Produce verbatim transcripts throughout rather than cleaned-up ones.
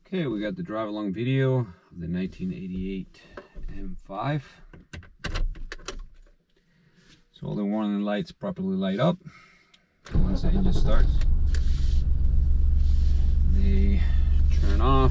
Okay, we got the drive along video of the nineteen eighty-eight M five. So all the warning lights properly light up. Once the engine starts, they turn off.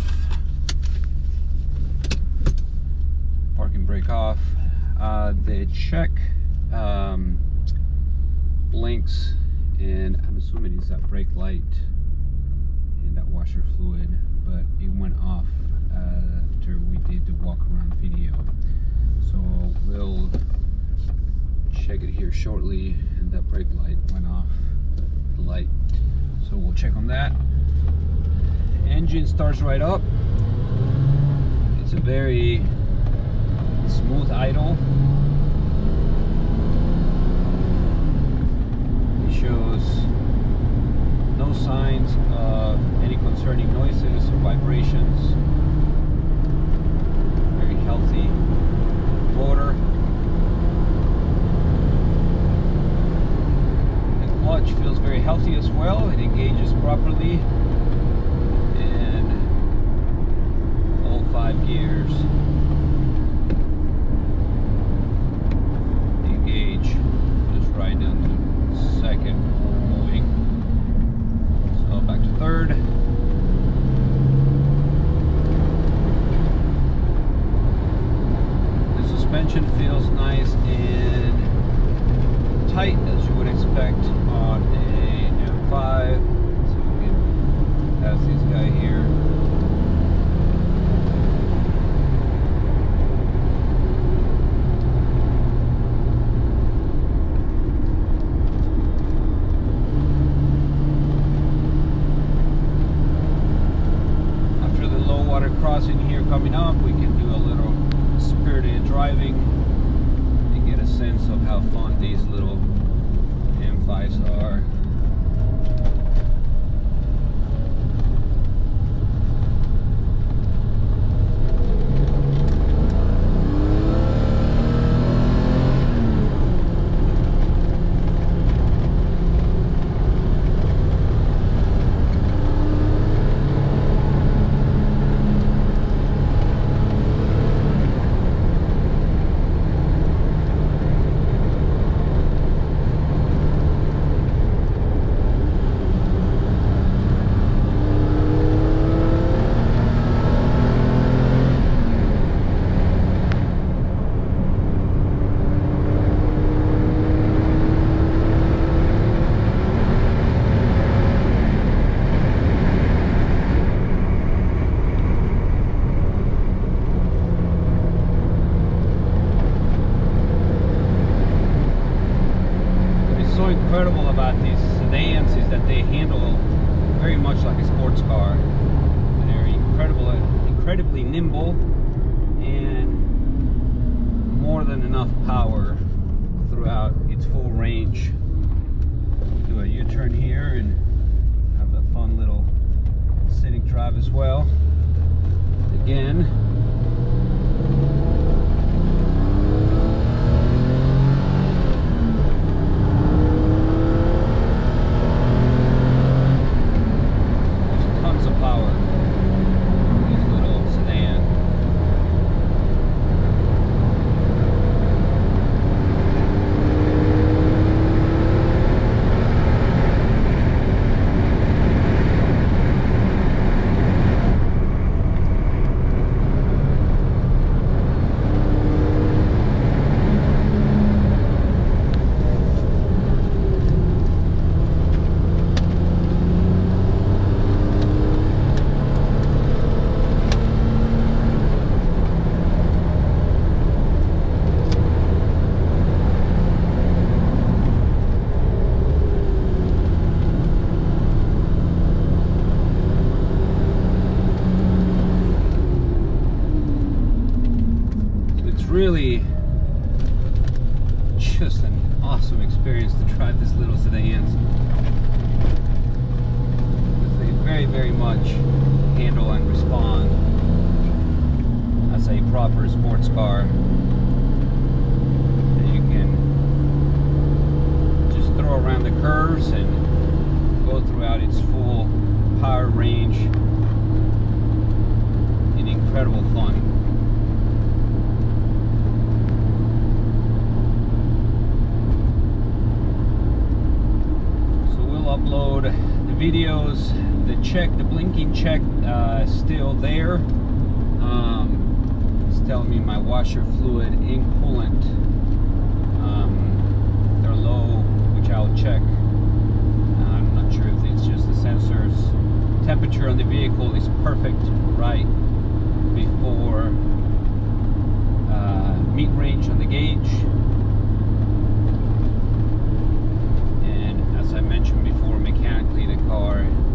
Parking brake off. Uh, the check um, blinks, and I'm assuming it's that brake light and that washer fluid, but it went off after we did the walk around video. So we'll check it here shortly, and that brake light went off, the light. So we'll check on that. Engine starts right up. It's a very smooth idle. It shows no signs of any concerning noises or vibrations. Very healthy motor. The clutch feels very healthy as well. It engages properly in all five gears. Engage just right down to second before moving. So back to third. The suspension feels nice and tight, as you would expect on a M five. So we can pass this guy here. Crossing here coming up, we can do a little spirited driving to get a sense of how fun these little M fives are. Incredible about these sedans is that they handle very much like a sports car. They're incredible, incredibly nimble, and more than enough power throughout its full range. Do a U-turn here and have that fun little scenic drive as well. Again, really just an awesome experience to drive this little sedans. They very, very much handle and respond as a proper sports car. And you can just throw around the curves and go throughout its full power range. incredible fun. So we'll upload the videos. The check, the blinking check, uh, still there. Um, it's telling me my washer fluid and coolant, um, they're low, which I'll check. I'm not sure if it's just the sensors. Temperature on the vehicle is perfect right before uh, meat range on the gauge. And as I mentioned before, mechanically the car